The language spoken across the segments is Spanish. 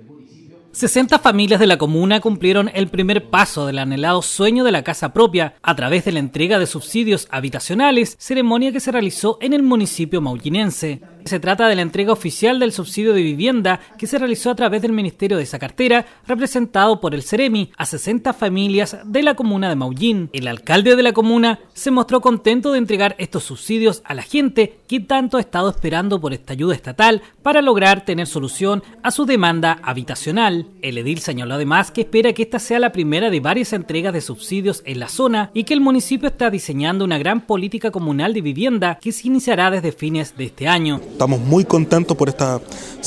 60 familias de la comuna cumplieron el primer paso del anhelado sueño de la casa propia a través de la entrega de subsidios habitacionales, ceremonia que se realizó en el municipio maullínense. Se trata de la entrega oficial del subsidio de vivienda que se realizó a través del Ministerio de esa cartera, representado por el Ceremi, a 60 familias de la comuna de Maullín. El alcalde de la comuna se mostró contento de entregar estos subsidios a la gente que tanto ha estado esperando por esta ayuda estatal para lograr tener solución a su demanda habitacional. El edil señaló además que espera que esta sea la primera de varias entregas de subsidios en la zona y que el municipio está diseñando una gran política comunal de vivienda que se iniciará desde fines de este año. Estamos muy contentos por estas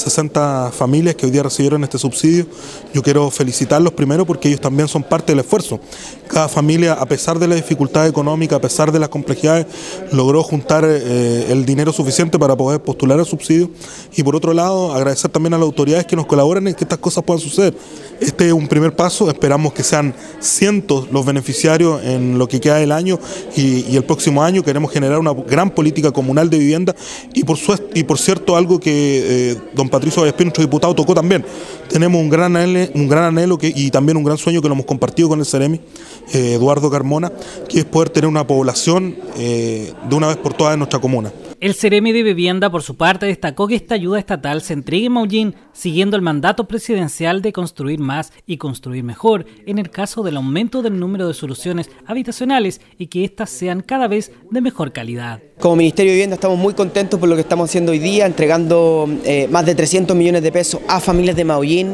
60 familias que hoy día recibieron este subsidio. Yo quiero felicitarlos primero porque ellos también son parte del esfuerzo. Cada familia, a pesar de la dificultad económica, a pesar de las complejidades, logró juntar el dinero suficiente para poder postular el subsidio. Y por otro lado, agradecer también a las autoridades que nos colaboran en que estas cosas puedan suceder. Este es un primer paso, esperamos que sean cientos los beneficiarios en lo que queda del año y el próximo año queremos generar una gran política comunal de vivienda y por cierto algo que don Patricio Vallespín, nuestro diputado, tocó también. Tenemos un gran anhelo y también un gran sueño que lo hemos compartido con el Ceremi, Eduardo Carmona, que es poder tener una población de una vez por todas en nuestra comuna. El Ceremi de Vivienda, por su parte, destacó que esta ayuda estatal se entregue en Maullín siguiendo el mandato presidencial de construir más y construir mejor, en el caso del aumento del número de soluciones habitacionales y que éstas sean cada vez de mejor calidad. Como Ministerio de Vivienda estamos muy contentos por lo que estamos haciendo hoy día, entregando más de 300 millones de pesos a familias de Maullín,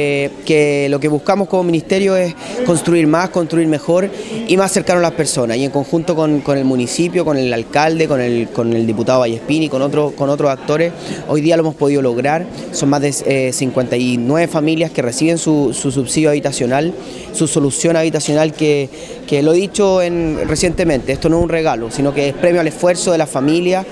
que lo que buscamos como Ministerio es construir más, construir mejor y más cercano a las personas. Y en conjunto con el municipio, con el alcalde, con el diputado Vallespín y con otros actores, hoy día lo hemos podido lograr. Son más de 59 familias que reciben su subsidio habitacional, su solución habitacional que lo he dicho recientemente, esto no es un regalo, sino que es premio al esfuerzo de las familias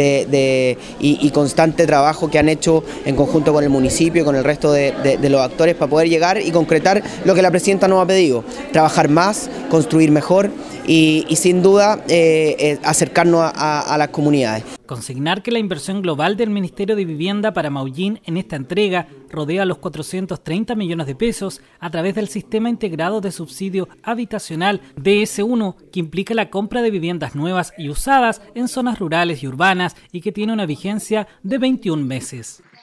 y constante trabajo que han hecho en conjunto con el municipio y con el resto de los actores para poder llegar y concretar lo que la presidenta nos ha pedido, trabajar más, construir mejor y sin duda acercarnos a las comunidades. Consignar que la inversión global del Ministerio de Vivienda para Maullín en esta entrega rodea los 430 millones de pesos a través del Sistema Integrado de Subsidio Habitacional DS1, que implica la compra de viviendas nuevas y usadas en zonas rurales y urbanas y que tiene una vigencia de 21 meses.